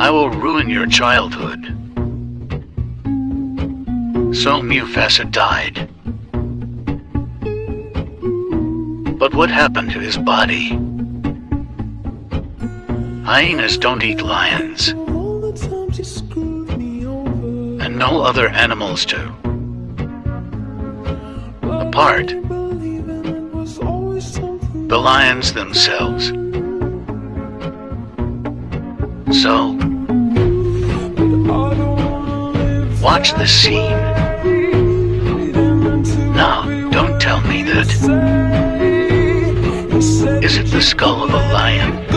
I will ruin your childhood. So Mufasa died. But what happened to his body? Hyenas don't eat lions. And no other animals do. Apart, the lions themselves. So, watch the scene. Now, don't tell me that. Is it the skull of a lion?